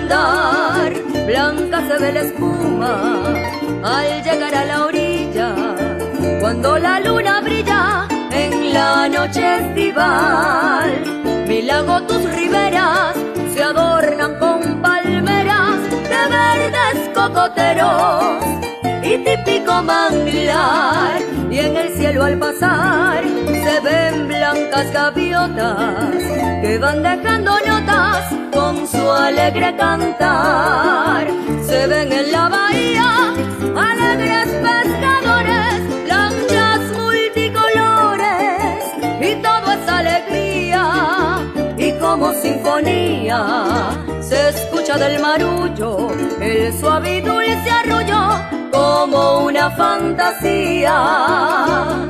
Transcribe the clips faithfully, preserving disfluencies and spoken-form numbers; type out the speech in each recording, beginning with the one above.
andar, blanca se ve la espuma al llegar a la orilla, cuando la luna brilla en la noche estival. Mi lago, tus riberas se adornan con palmeras de verdes cocoteros y típico manglar, y en el cielo al pasar se ven blancas gaviotas que van dejando notas con su alegre cantar. Se ven en la bahía alegres pescadores, lanchas multicolores, y todo es alegría y como sinfonía se escucha del marullo el suave y dulce arrullo como una fantasía.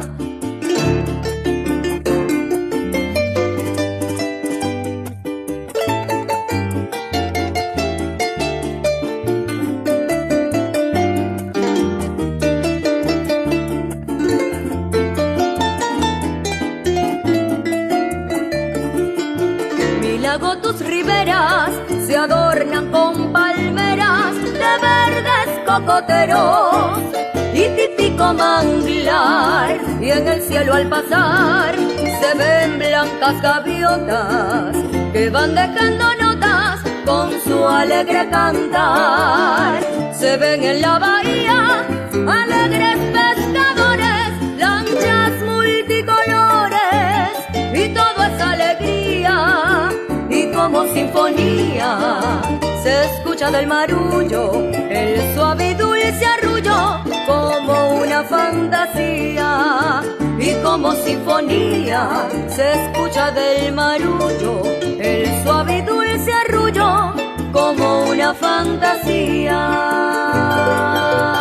Mi lago, tus riberas se adornan con palmeras de verdes cocoteros y típico manglar, y en el cielo al pasar se ven blancas gaviotas que van dejando notas con su alegre cantar. Se ven en la bahía alegres pescadores, lanchas multicolores, y todo es alegría y como sinfonía se escucha del marullo el suave y dulce arrullo como una fantasía, y como sinfonía se escucha del marullo el suave y dulce arrullo como una fantasía.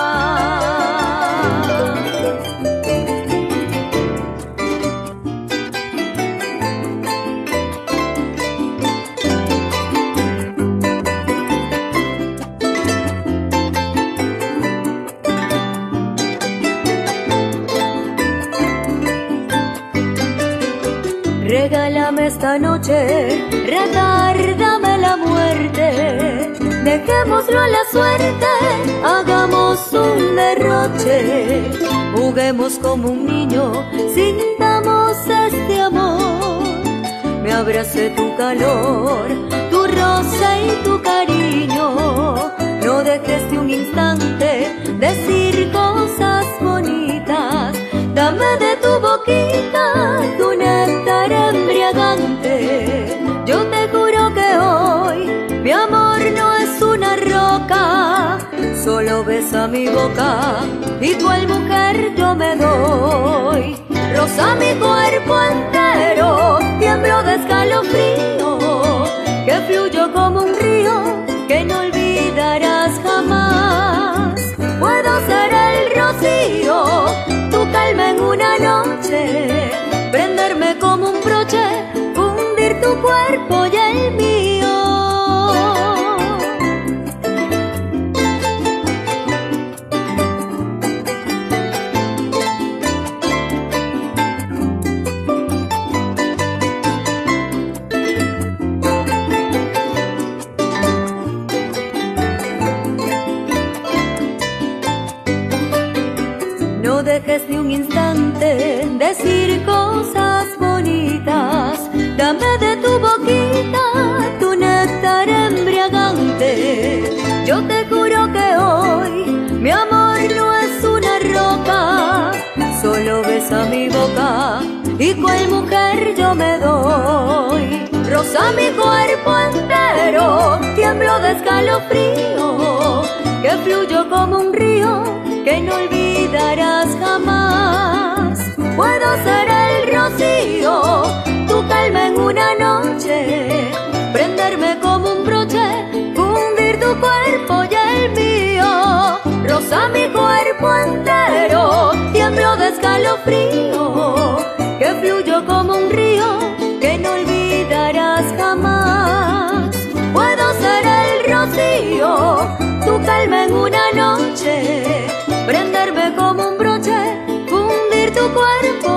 Regálame esta noche, retárdame la muerte, dejémoslo a la suerte, hagamos un derroche, juguemos como un niño, sintamos este amor, me abrace tu calor, tu roce y tu cariño, no dejes de un instante decir cosas bonitas, dame de tu boquita, tu néctar embriagante. Yo te juro que hoy mi amor no es una roca, solo besa mi boca y cual mujer yo me doy. Roza mi cuerpo entero, tiemblo de escalofrío, que fluyo como un río que no olvidarás jamás. Puedo ser el rocío, tu calma en una noche, prenderme como un broche, fundir tu cuerpo y el mío. No dejes ni un instante decir cosas bonitas, dame de tu boquita, tu néctar embriagante. Yo te juro que hoy mi amor no es una roca, solo besa mi boca y cual mujer yo me doy. Roza mi cuerpo entero, tiemblo de escalofrío, que fluyo como un río que no olvidarás jamás. Puedo ser el rocío, tu calma en una noche, prenderme como un broche, fundir tu cuerpo y el mío. Roza mi cuerpo entero, tiemblo de escalofrío, que fluyo como un río que no olvidarás jamás. Puedo ser el rocío, tu calma en una noche, prenderme como un broche, fundir tu cuerpo